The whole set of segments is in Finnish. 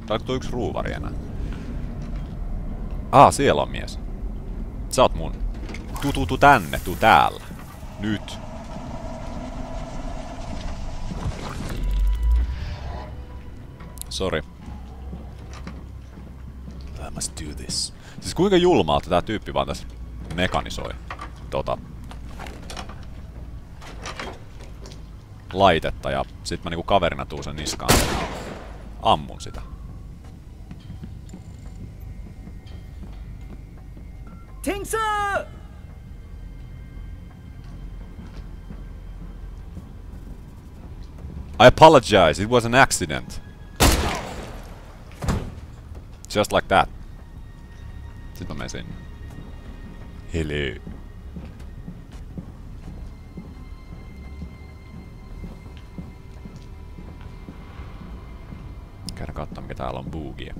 Saatko tuo yksi ruuvari enää? Siellä on mies. Sä oot mun. Tuu tänne, tuu täällä. Nyt. Sorry. I must do this. Siis kuinka julmaa, että tää tyyppi vaan tässä mekanisoi laitetta ja sit mä niinku kaverina tuun sen niskaan ja ammun sitä. Tingsu! I apologize, it was an accident. Just like that. Sit mä menen sinne. Hello. Käydä katsomaan mikä täällä on bugia.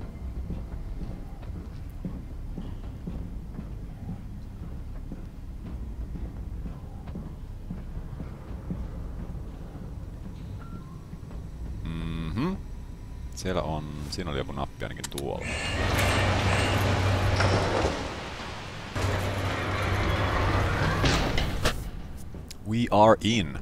Siellä on... Siinä oli joku nappi ainakin tuolla. We are in.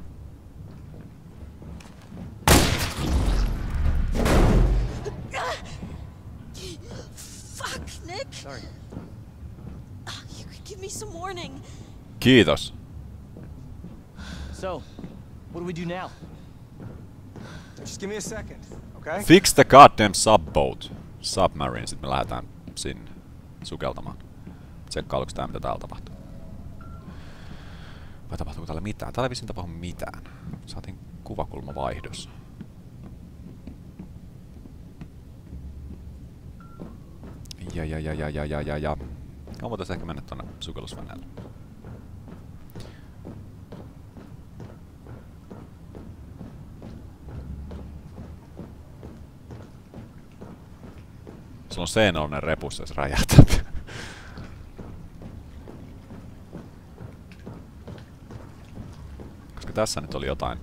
Fuck, Nick. Sorry. You could give me some warning. Kiitos. So, what do we do now? Just give me a second, okay? Fix the goddamn subboat. Submarine, sit me lähdetään sinne sukeltamaan. Tsekkailuks tää mitä täällä tapahtuu. Vai tapahtuuko täällä mitään? Täällä ei vissiin tapahdu mitään. Saatiin kuvakulma vaihdossa. Ja. No, voitais ehkä mennä tonne sukellusveneelle. Sulla on seinällinen repussa, jos räjähtää. Koska tässä nyt oli jotain.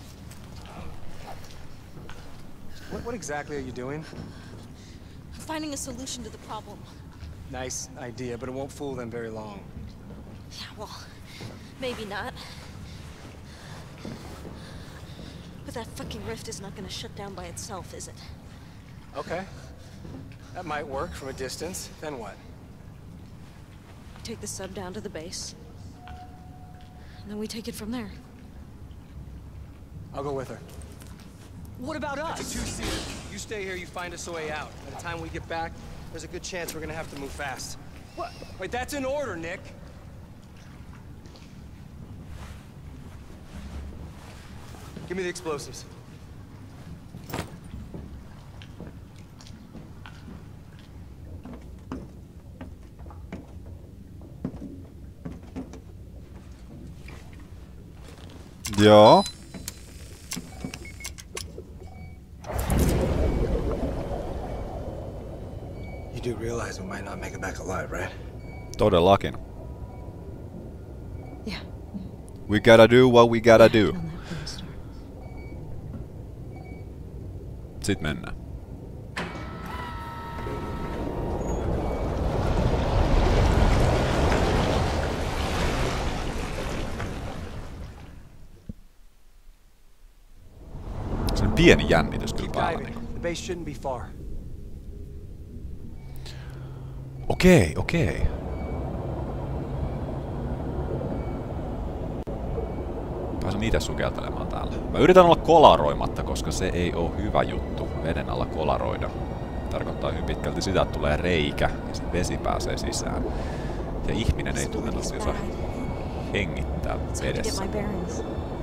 What exactly are you doing? I'm finding a solution to the problem. Nice idea, but it won't fool them very long. Yeah, well, maybe not. But that fucking rift is not gonna shut down by itself, is it? Okay. That might work from a distance. Then what? We take the sub down to the base. And then we take it from there. I'll go with her. What about It's a us? two-seater. You stay here, you find us a way out. By the time we get back, there's a good chance we're gonna have to move fast. What? Wait, that's an order, Nick. Give me the explosives. Joo. You do realize we might not make it back alive, right? Todellakin. Yeah. We gotta do what we gotta do. On that blister. Sit mennään. Se on pieni jännitys kyllä päällä. Diving. The base shouldn't be far. Okei. Pääsen itse sukeltelemaan täällä. Mä yritän olla kolaroimatta, koska se ei oo hyvä juttu veden alla kolaroida. Tarkoittaa hyvin pitkälti sitä, että tulee reikä ja sit vesi pääsee sisään. Ja ihminen ei tunnetusti osaa hengittää It's hard to get vedessä. my bearings.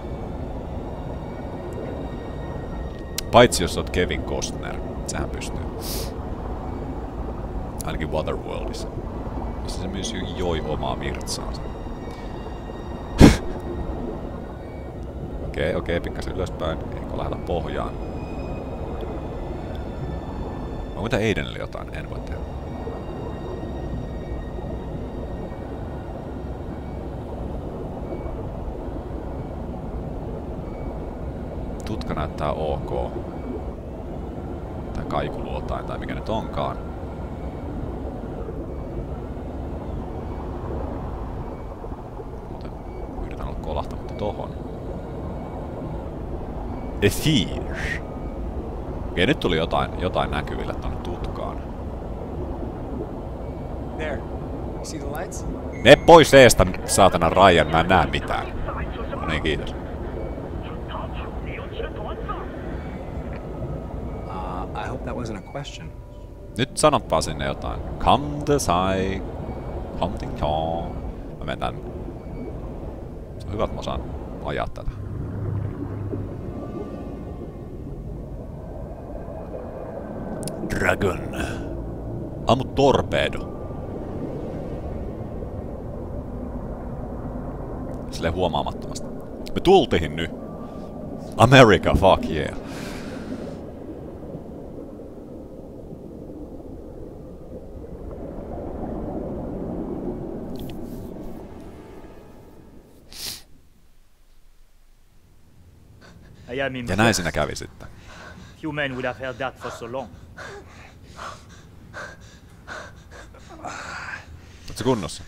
Paitsi jos oot Kevin Costner, sehän pystyy. Ainakin Waterworldissa. Missä se myös joi omaa virtsaansa. Okei, pikkasen ylöspäin. Eikö lähdetä pohjaan? Onko tää Aidenille jotain? En voi tehdä. Tutka näyttää ok. Tai kaikuluotain tai mikä nyt onkaan. Muuten yritän olla kolahtamatta tohon. Ethir. Okei, nyt tuli jotain näkyville tonne tutkaan. There. You see the lights? Ne pois eestä, saatana Ryan, mä en näe mitään. No niin, kiitos. I hope that wasn't a question. Nyt sanoppa sinne jotain. Come the side. Huntington. Mä menen tän. Se on hyvä, että mä saan ajaa tätä. Dragon. Ammu torpedo. Silleen huomaamattomasti. Me tultiin nyt. America, fuck yeah. I am Ja impressed. näin siinä kävi sitten. Few men would have held that for so long. Ootko kunnossa?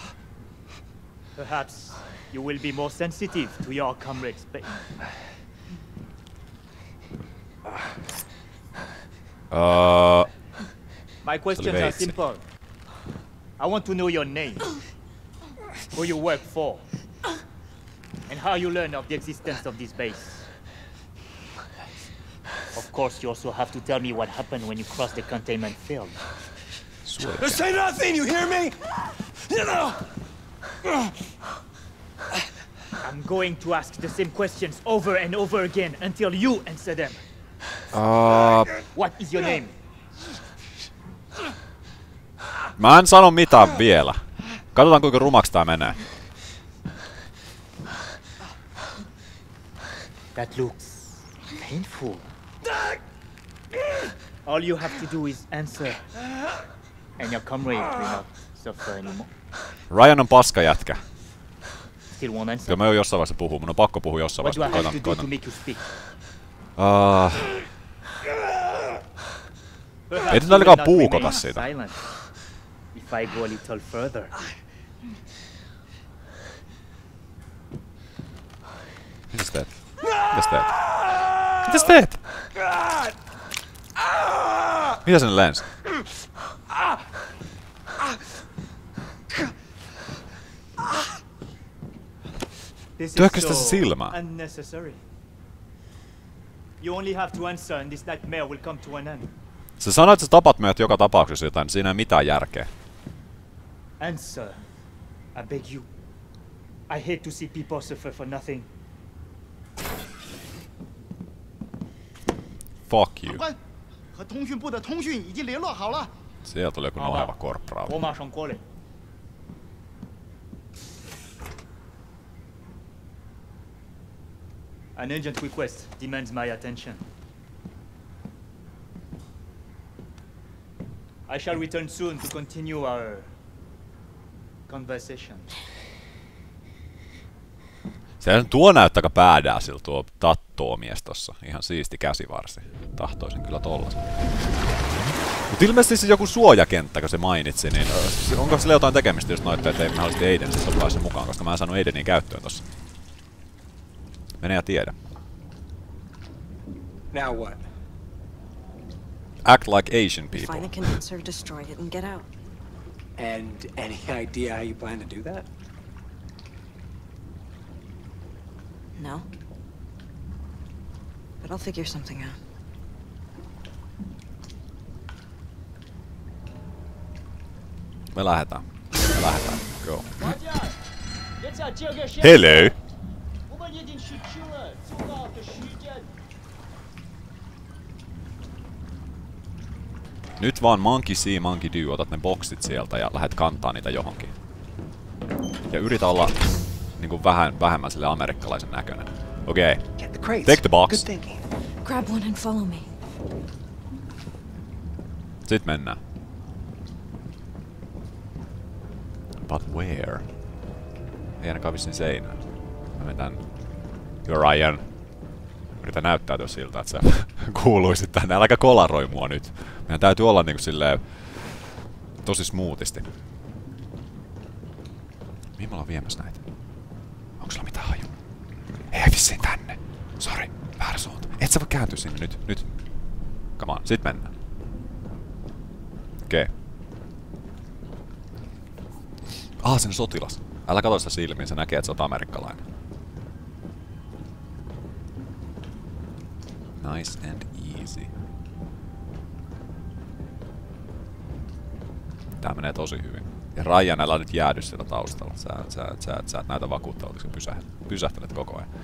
Perhaps you will be more sensitive to your comrade's pain. My questions are veitsi. simple. I want to know your name, who you work for, and how you learn of the existence of this base. Of course, you also have to tell me what happened when you crossed the containment field. Just say nothing, you hear me? No! I'm going to ask the same questions over and over again until you answer them. What is your name? Mä en sano mitään vielä. Katsotaan kuinka rumaksi tää menee. That looks painful. All you have to do is answer, and your comrade will not suffer anymore. Ryan on paskajätkä. Still won't answer. Kyllä mä oon jossain vaiheessa puhua. Mun on pakko puhua jossain What do I vaiheessa. have to do to make you speak? Perhaps Ei nyt you will ainakaan not puukota remain siitä. silent if I go a little further. Mitäs teet? Mitäs teet? Mitäs teet? Mitä sen lensi? This Työkköstä is se so silmää. unnecessary. You only have to answer and this nightmare will come to an end. Sä sanoit, että sä tapat meidät joka tapauksessa jotain, siinä ei mitään järkeä. Answer. I beg you. I hate to see people suffer for nothing. Fuck you. 官，和通讯部的通讯已经联络好了。 Siellä tuli joku noheva korporaali. 我马上过来。An urgent request demands my attention. I shall return soon to continue our conversation. Sehän tuo näyttää aika badasilta tuo tattoo-mies tossa. Ihan siisti käsivarsi. Tahtoisin kyllä tollasen. Mut ilmeisesti siis joku suojakenttä, kun se mainitsi, niin onko sillä jotain tekemistä just noita, että ei mahdollisesti Aiden sitten pääse mukaan, koska mä en saanut Aidenia käyttöön tossa. Mene ja tiedä. Now what? Act like Asian Find people. the condenser, destroy it, and get out. And any idea how you plan to do that? No. But I'll figure something out. Me lähdetään. Me lähdetään. Go. Hello! Nyt vaan monkey see, monkey do. Otat ne boksit sieltä ja lähdet kantaa niitä johonkin. Ja yritä olla niinku vähemmän sille amerikkalaisen näköinen. Okei. Get the crates. Take the box. Good thinking. Grab one and follow me. Sitten mennään. But where? Ei ainakaan vissiin seinään. Mä menen tän. You're Ryan. Yritän näyttäytyä siltä, että se kuuluisi tänne. Äläkä kolaroi mua nyt. Meidän täytyy olla niinku silleen tosi smoothisti. Mihin me ollaan viemässä näitä? Onko sulla mitään haju? Ei vissiin tänne. Sori, väärä suunta. Et sä voi kääntyä sinne nyt. Nyt. Come on, sit mennään. Okei. Se on sotilas. Älä katso sitä silmiin, se näkee, että sä oot amerikkalainen. Nice and easy. Tää menee tosi hyvin. Ja Ryan, älä nyt jäädy siellä taustalla. Sä et näytä vakuuttavalta, kun pysähtelet koko ajan.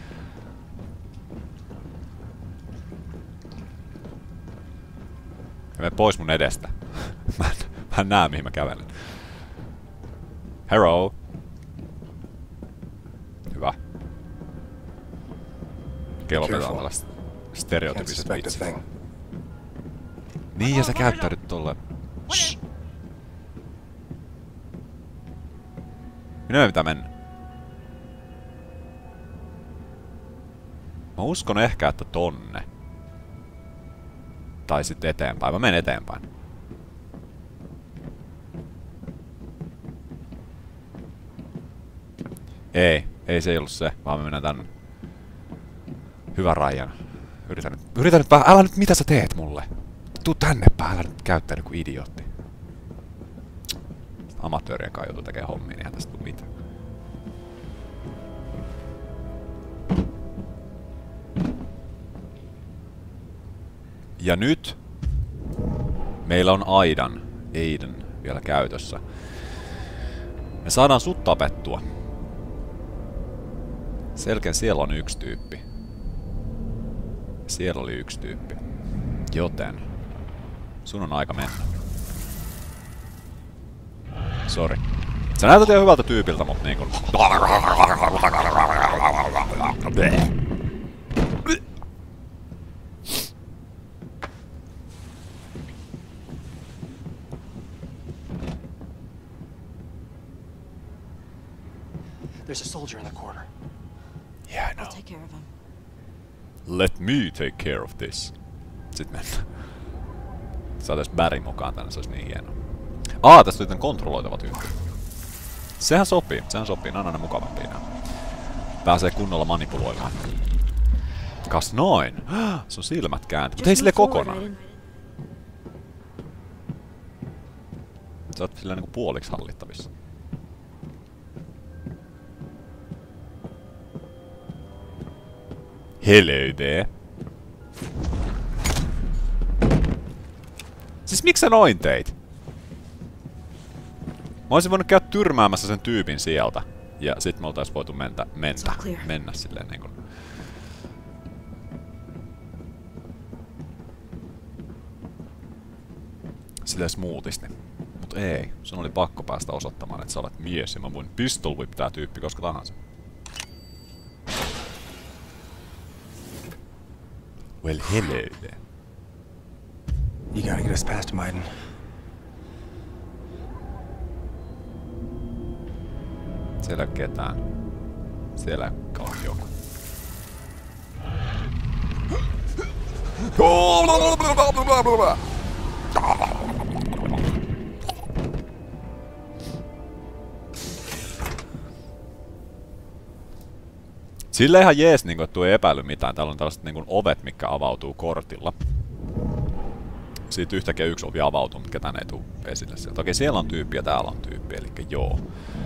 Ja mene pois mun edestä. Mä en näe, mihin mä kävelen. Hello. Hyvä. Kelotetaan tällaista stereotypiset vitsit. Niin, ja sä käyttäydyt tolle. Minä ei pitää mennä. Mä uskon ehkä, että tonne. Tai sitten eteenpäin. Mä menen eteenpäin. Ei se ei ollut se, vaan me mennään tänne. Hyvä Ryan. Yritän nyt vähän. Älä nyt, mitä sä teet mulle? Tuu tänne päin, älä nyt käyttäydy kuin idiootti. Amatöörien kai joutuu tekemään hommia, niin eihän tästä tuu mitään. Ja nyt meillä on Aiden vielä käytössä. Me saadaan sut tapettua. Selkeä siellä on yksi tyyppi. Siellä oli yksi tyyppi. Joten sun on aika mennä. Sori. Sä näytät ihan hyvältä tyypiltä, mut niinkun... There's a soldier in the corner. Yeah, I know. I'll take care of him. Let me take care of this. Sitten mennään. Saatais Barry mukaan tänne, se olisi niin hienoa. Tässä on kontrolloitava tyyppi. Sehän sopii, ne on aina mukavampia nää. Pääsee kunnolla manipuloimaan. Kas noin! Sun silmät kääntyy, mut ei sille kokonaan. Sä oot silleen niinku puoliksi hallittavissa. Hello there. Siis miksi sä noin teit? Mä olisin voinut käydä tyrmäämässä sen tyypin sieltä. Ja sit me oltais voitu mennä silleen niinkun... Silleen smoothisti. Mut ei, sun oli pakko päästä osoittamaan, että sä olet mies ja mä voin pistol whip tää tyyppi koska tahansa. Well, hello there. You gotta get us past him, Aiden. Siellä ei ole ketään. Siellä on joku. Sille ihan jees, niinku, että ei epäily mitään. Täällä on tällaiset niinku, ovet, mitkä avautuu kortilla. Siitä yhtäkkiä yksi ovi avautuu, mutta ketään ei tuu esille sieltä. Okei, siellä on tyyppi ja täällä on tyyppi, eli joo.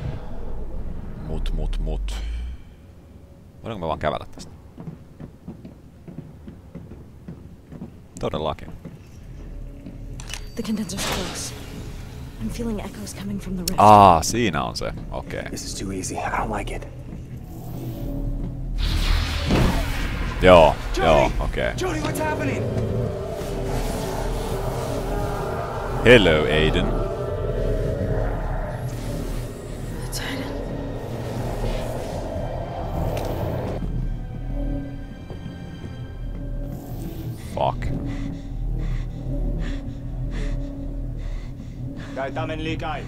Mut. Voidaanko me vaan kävellä tästä? Todellakin. The condenser's close. I'm feeling echoes coming from the rift. Siinä on se. Okei. This is too easy. I don't like it. Joo, okei. Jody, what's happening? Hello, Aiden. It's Aiden. Fuck. Kai ta men li kai.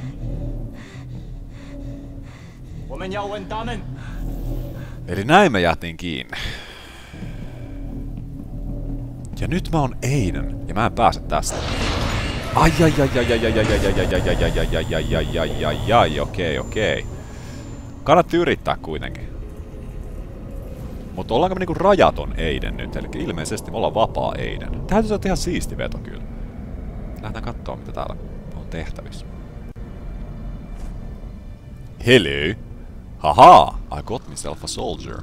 我们要问他们。 Eli näin me jäätiin kiinni. Ja nyt mä oon Aiden, ja mä en pääse tästä. Ai, okei. Kannatti yrittää kuitenkin. Mutta ollaanko me niinku rajaton Aiden nyt? Eli ilmeisesti me ollaan vapaa Aiden. Täytyy olla ihan siisti veto kyllä. Lähdetään kattoo mitä täällä on tehtävissä. Hello! Haha! I got myself a soldier.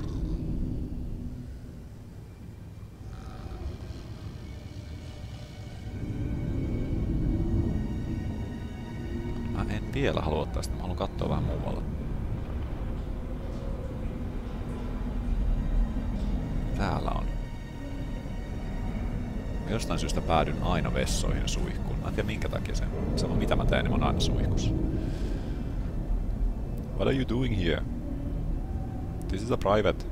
Mä en vielä halua ottaa sitä, mä haluan katsoa vähän muualla. Täällä on. Mä jostain syystä päädyn aina vessoihin suihkuun. Mä en tiedä minkä takia sen. Sama mitä mä teen, niin mä oon aina suihkussa. What are you doing here? This is a private.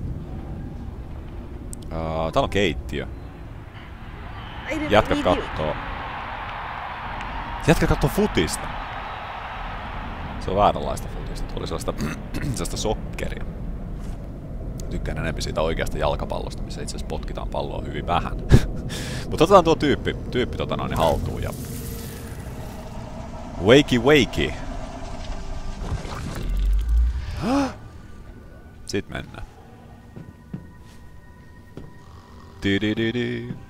Täällä on keittiö. Jätkät kattoo. Jätkät kattoo futista. Se on vääränlaista futista. Tuo oli sellaista sokkeria. Tykkään enemmän siitä oikeasta jalkapallosta, missä itse asiassa potkitaan palloa hyvin vähän. Mutta otetaan tuo tyyppi haltuun ja... Wakey. Sitten mennään. Di.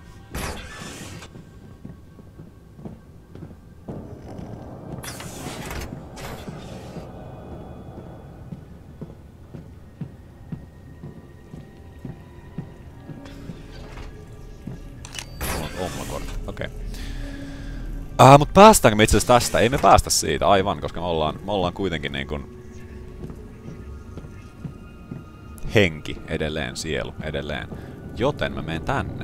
Okei. Mut päästäänkö me itse asiassa tästä? Ei me päästä siitä aivan, koska me ollaan kuitenkin niin kuin henki edelleen, sielu edelleen. Joten mä menen tänne.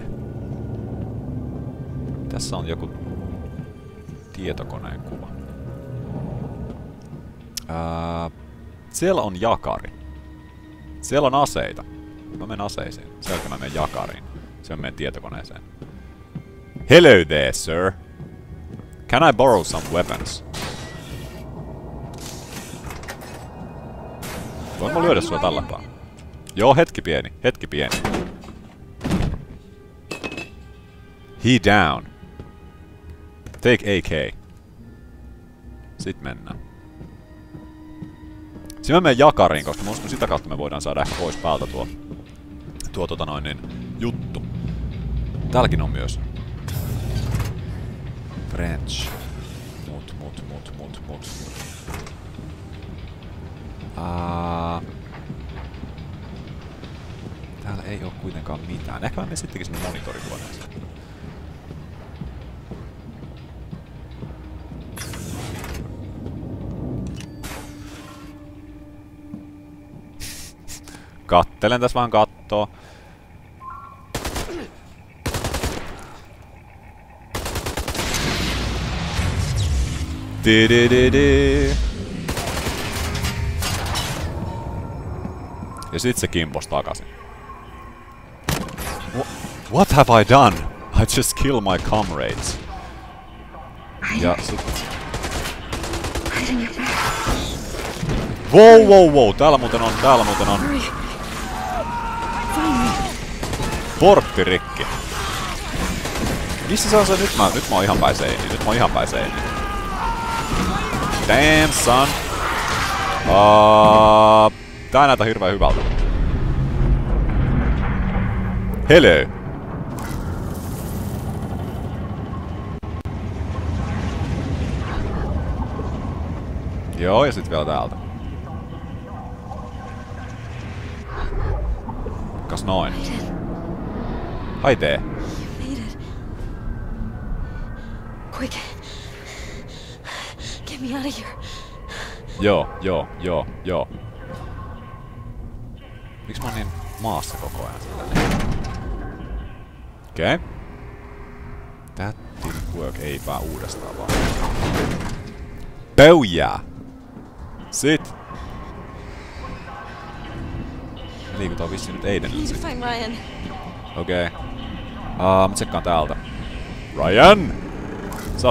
Tässä on joku tietokoneen kuva. Siellä on jakari. Siellä on aseita. Mä menen aseisiin. Sieltä mä menen jakariin. Se on meidän tietokoneeseen. Hello there, sir. Can I borrow some weapons? Voin mä lyödä sua tälläpää? Joo, hetki pieni. He down. Take AK. Sitten mennään. Sitten mä menen jakariin, koska mä uskon sitä kautta me voidaan saada ehkä pois päältä tuo juttu. Täälläkin on myös French. Mut. Täällä ei oo kuitenkaan mitään. Ehkä mä menen sittenkin sinne monitorihuoneeseen. Kattelen tässä vaan kattoo. Ja sit se kimpos takasin. What have I done? I just kill my comrades. Ja sit... Wow. Täällä muuten on. Portti rikki. Missä se on se? Nyt mä oon ihan päin seiniin. Damn son. Tää näyttää hirveän hyvältä. Hello. Joo, ja sit vielä täältä. Kas noin. Hai tee. Quick. Get me out of here. Joo. Miks mä oon niin maassa koko ajan? Okei. That didn't work. Eipä uudestaan vaan. Booyah! Sit! Me liikutaan vissiin nyt Aidenille sit. Okei. Mä tsekkaan täältä. Ryan! Sä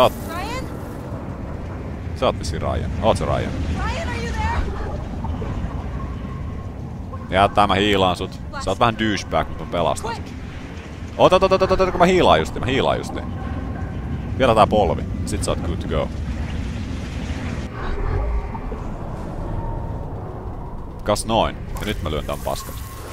oot vissiin Ryan. Oot sä Ryan? Jättää mä hiilaan sut. Sä oot vähän douchebag, mutta mä pelastan sut. Ota, kun mä hiilaan justiin. Vielä tää polvi. Sit sä oot good to go. Kas noin. Ja nyt mä lyön tän paskat.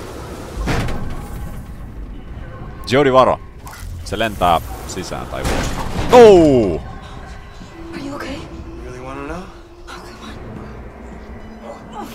Jody, varo. Se lentää sisään tai ulos. Oh! Are you okay? You really want to know? Oh, come on.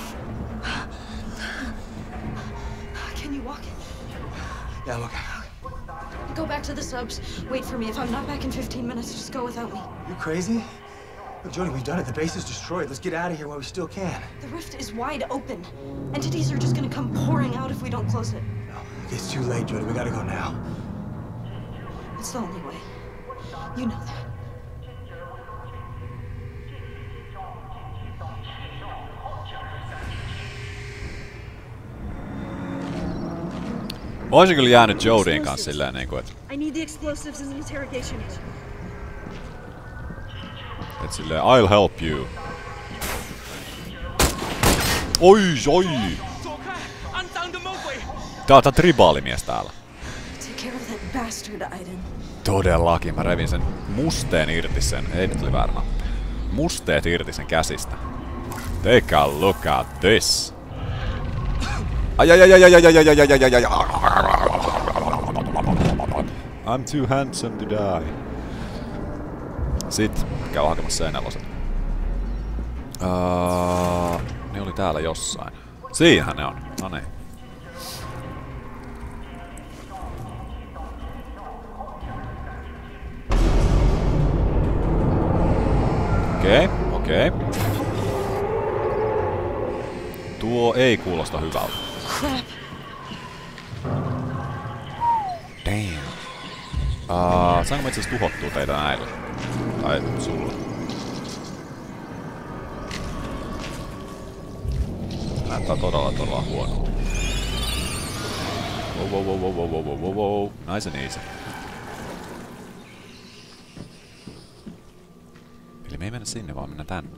Can you walk? Yeah, I'm okay. Go back to the subs. Wait for me. If I'm not back in 15 minutes, just go without me. You crazy? Look, Jody, we've done it. The base is destroyed. Let's get out of here while we still can. The rift is wide open. Entities are just gonna come pouring out if we don't close it. No, it's too late, Jody. We gotta go now. It's the only way. You know that. Mä oisin kyllä jäänyt Jodyin kanssa silleen niinku, et... I need the explosives in the interrogation unit. Et silleen, I'll help you. Oi! Tää on tribaalimies täällä. Take care of that bastard, Aiden. Todellakin, mä revin sen musteen irti sen, ei nyt oli väärä nappi. Musteet irti sen käsistä. Take a look at this. I'm too handsome to die. Sitten käy hakemassa C4. Ne oli täällä jossain. Siinähän ne on. No niin. Okei. Tuo ei kuulosta hyvältä. Crap. Damn. Saanko mä itse asiassa tuhottua teitä näillä? Tai sulla? Näyttää todella huonolta. Wow. Nice and easy. Eli me ei mennä sinne, vaan mennä tänne.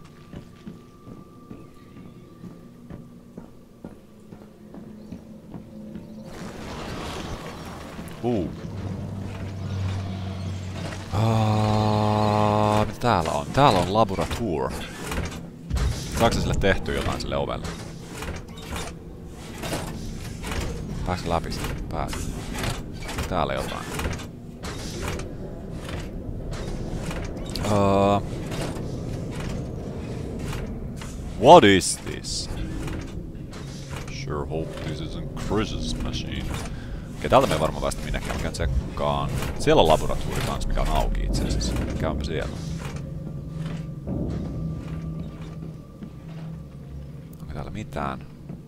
Mitä täällä on? Täällä on laboratour. Saako sille tehtyä jotain sille ovelle? Pääskö läpi sitten? Pääs. Täällä jotain. What is this? Sure hope this isn't Chris's machine. Okei, täältä me ei varmaan päästä minnekään. Mä käyn tsekkaan. Siellä on laboratuuri kans, mikä on auki itse asiassa. Käympä siellä. Onko täällä mitään?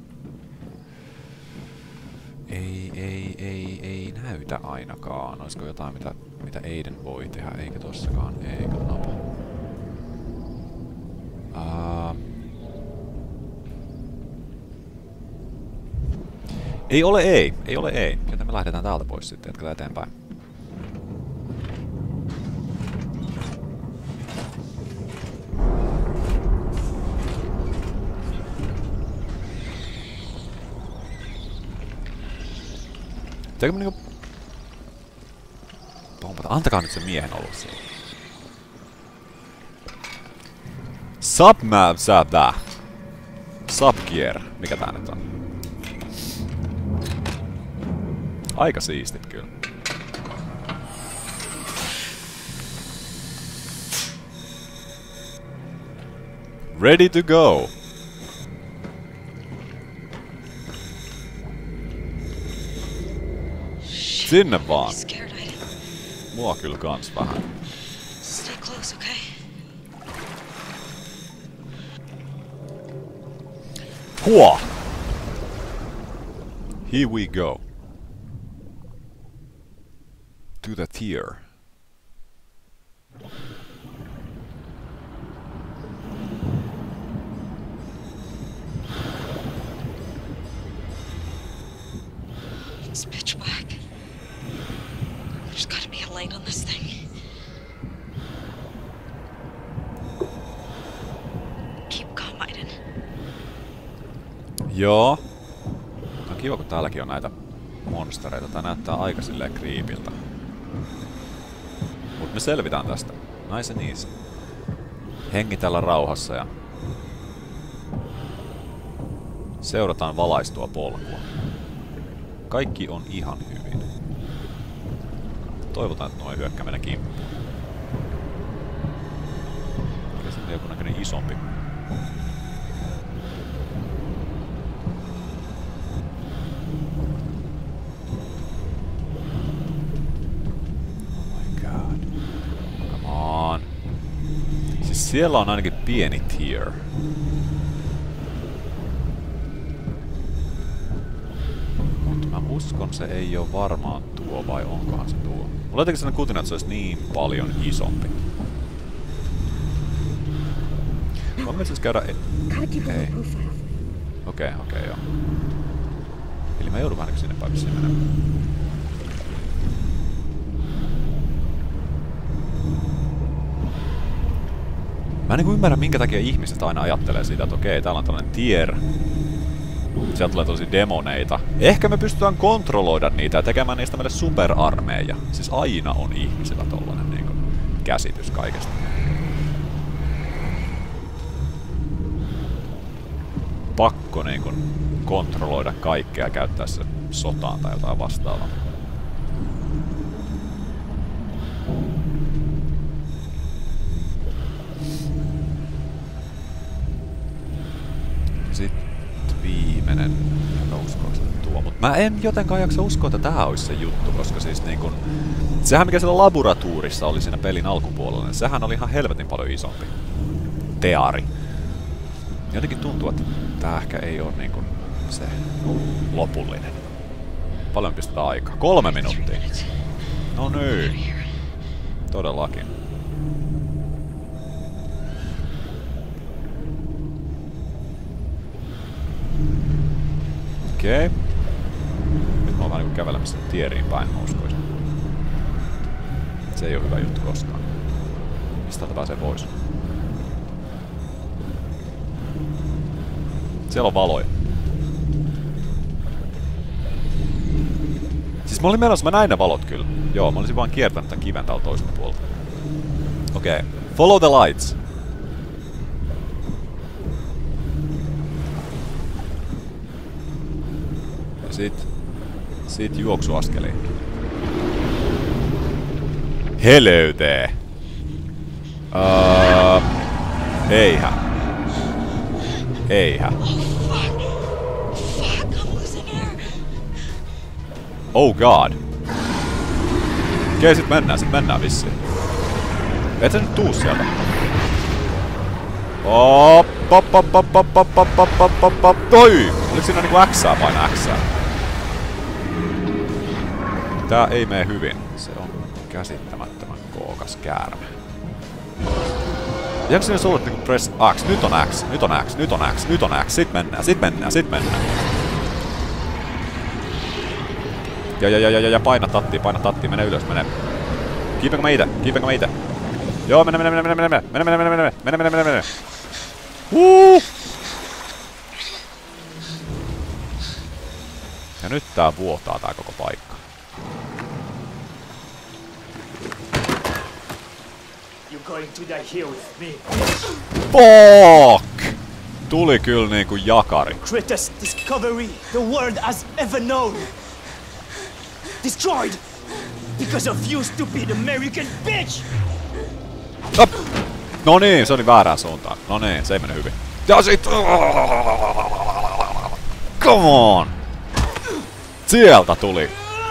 Ei näytä ainakaan. Olisiko jotain, mitä Aiden voi tehdä? Eikä tossakaan. Ei, katsotaanpa. Ei ole ei. Joten me lähdetään täältä pois sitten, jatketaan eteenpäin. Teekö me niinku... Pompata. Antakaa nyt sen miehen olla siellä. Subgear. Mikä tää nyt on? Aika siistit kyllä. Ready to go. Sinne vaan. Mua kyllä kans vähän. Stay close, okay? Hua! Here we go. To the tier. It's pitch black. There's gotta be a light on this thing. Keep calm, Aiden. Joo. On kiva, kun täälläkin on näitä monstereita. Tää näyttää aika silleen creepiltä. Mut me selvitään tästä. Nice and easy. Hengitellä rauhassa ja seurataan valaistua polkua. Kaikki on ihan hyvin. Toivotaan, että noin hyökkää meidän kimppuun. Kyllä se on joku näköinen isompi. Oh my god. Come on. Siis siellä on ainakin pieni tier. Mä uskon, se ei oo varmaan tuo, vai onkohan se tuo? Mulla jotenkin sellainen kutina, että se olisi niin paljon isompi. Voinko me siis käydä... Ei. Okei, joo. Eli mä joudun vähän sinne päin menemään. Mä en niinku ymmärrä, minkä takia ihmiset aina ajattelee siitä, että okei, täällä on tällainen tier. Sieltä tulee tosi demoneita. Ehkä me pystytään kontrolloida niitä ja tekemään niistä meille superarmeija. Siis aina on ihmisillä tollanen niinku käsitys kaikesta. Pakko niinku kontrolloida kaikkea ja käyttää se sotaan tai jotain vastaavaa. Sitten viimeinen, joka uskoakseni tuo, mutta mä en jotenkaan jaksa uskoa, että tää olisi se juttu, koska siis niinkun... Sehän mikä siellä laboratuurissa oli siinä pelin alkupuolella, niin sehän oli ihan helvetin paljon isompi. Teari. Jotenkin tuntuu, että tää ehkä ei oo niinkun se lopullinen. Paljon pistetään aikaa. 3 minuuttia. No niin. Todellakin. Okei. Nyt mä oon vähän niinku kävelemässä tieriin päin, mä uskoisin. Se ei oo hyvä juttu koskaan. Mistä täältä pääsee pois? Siellä on valoja. Siis mä olin menossa, mä näin ne valot kyllä. Joo, mä olisin vaan kiertänyt tämän kiven täältä toiselta puolelta. Okei. Follow the lights. Sit juoksuaskeliin. Hello there. Eihän. Oh god. Okei, sit mennään vissiin. Et sä nyt tuu sieltä. Oi! Oliko siinä niinku Xää paina Xää? Tää ei mene hyvin. Se on käsittämättömän kookas käärme. Jääkö siinä olla niinku press X? Nyt on X. Sit mennään. Ja paina tattia, mene ylös, mene. Kiipenkö mä ite? Joo, mene. Ja nyt tää vuotaa tää koko paikka. Fuck! Tuli kyllä niinku jakari. Greatest discovery the world has ever known. Destroyed because of you, stupid American bitch! Op. No niin, se oli väärään suuntaan. No niin, se ei mene hyvin. Ja sit... Come on! Sieltä tuli.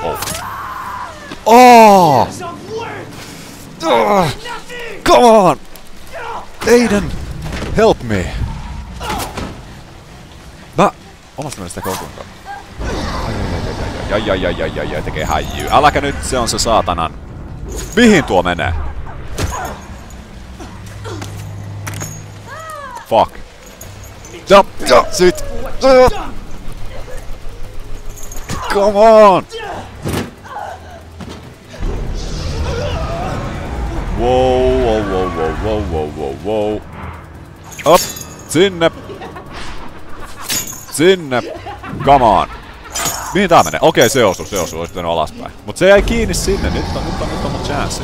Oh! Come on! Aiden! Help me! Mä... Omasta mielestä kokonkaan. Ai, tekee häijyy. Äläkä nyt, se on se saatanan. Mihin tuo menee? Fuck. Ja, sit. Come on! Wow. Up, sinne. Come on. Mihin tää menee? Okei, se osui. Olisi pitänyt alaspäin. Mut se jäi kiinni sinne. Nyt on mun chanssi.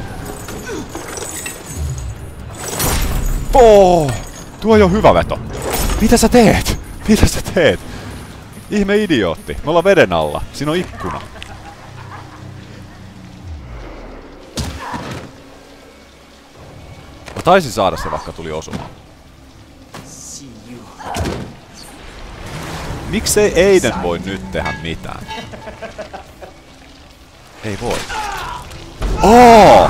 Tuo on jo hyvä veto. Mitä sä teet? Ihme idiootti. Me ollaan veden alla. Siinä on ikkuna. Mä taisin saada se, vaikka tuli osumaan. Miksei Aiden voi nyt tehdä mitään? Ei voi. Oh!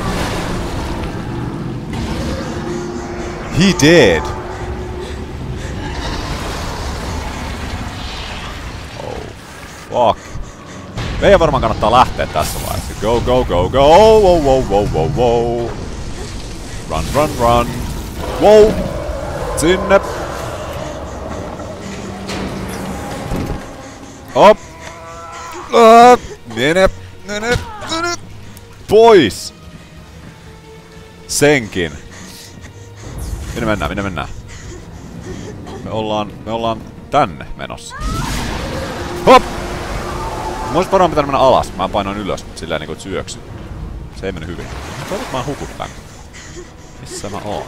He did! Oh, fuck. Meidän varmaan kannattaa lähteä tässä vaiheessa. Go, go, go, go! Wow, wow, wow, wow, wow! Run, run, run! Wow! Sinne! Op! Mene! Pois! Senkin. Minne mennään? Me ollaan tänne menossa. Hop! Mä olis varmaan pitänyt mennä alas. Mä painoin ylös silleen niinku syöksy. Se ei mennyt hyvin. Toivot mä hukut tänne. Missä mä oon?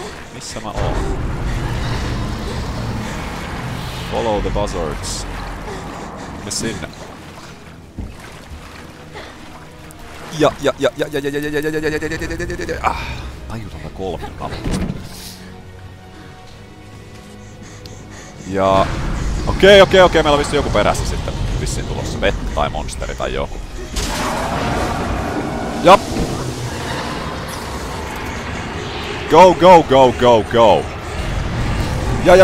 Follow the buzzards. Me sinne. Tajutonta kolmion nappusta. Ja... Okei, meillä on vissiin joku perässä sitten. Vissiin tulossa vettä tai monsteri tai joku. Jop! Go, go, go, go, go! Ja.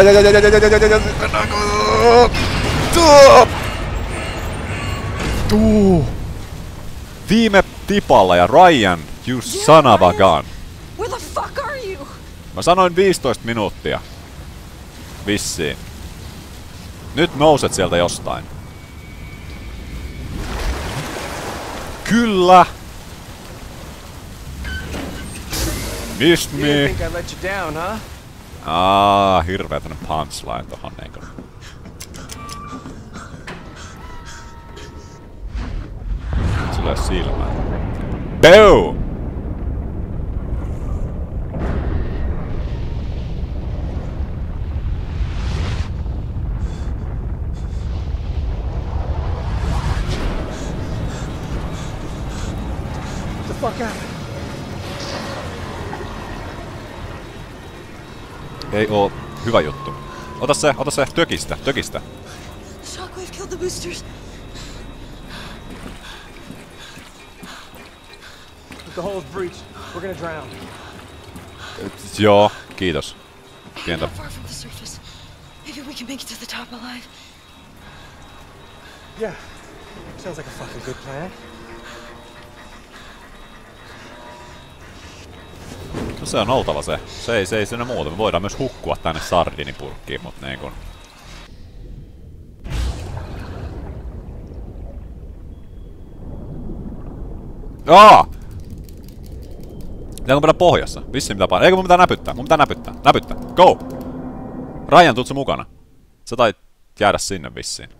Viime tipalla ja Ryan, you son of a gun. Where the fuck are you? Mä sanoin 15 minuuttia. Vissiin. Nyt nouset sieltä jostain. Kyllä! Missed me! Didn't think I let you down, huh? Hirveä tämmönen punchline tohon niinku. Tulee silmään. Boom! The fuck out. Ei oo hyvä juttu. Ota se, tökistä. Shockwave killed the boosters. The hole's breached. We're gonna drown. Joo, kiitos. Pientä. Not far from the surface. Maybe we can make it to the top alive. Yeah. Sounds like a fucking good plan. No se on oltava se. Se ei siinä muuta. Me voidaan myös hukkua tänne sardinipurkkiin, mut niin kun... Pitääkö mennä pohjassa? Vissiin pitää painaa. Eikö mun pitää näpyttää? Näpyttää. Go! Ryan, tuut sä mukana? Sä tait jäädä sinne vissiin.